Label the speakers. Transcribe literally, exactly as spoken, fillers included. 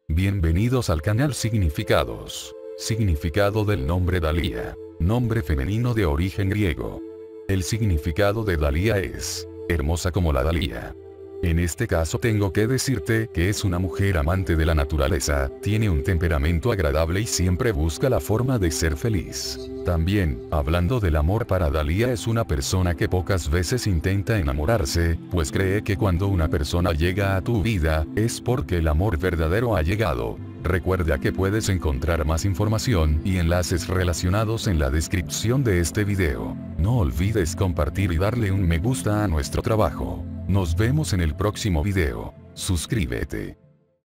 Speaker 1: Bienvenidos al canal Significados. Significado del nombre Dalía. Nombre femenino de origen griego. El significado de Dalía es, hermosa como la Dalía. En este caso tengo que decirte que es una mujer amante de la naturaleza, tiene un temperamento agradable y siempre busca la forma de ser feliz. También, hablando del amor para Dalía, es una persona que pocas veces intenta enamorarse, pues cree que cuando una persona llega a tu vida, es porque el amor verdadero ha llegado. Recuerda que puedes encontrar más información y enlaces relacionados en la descripción de este video. No olvides compartir y darle un me gusta a nuestro trabajo. Nos vemos en el próximo video. Suscríbete.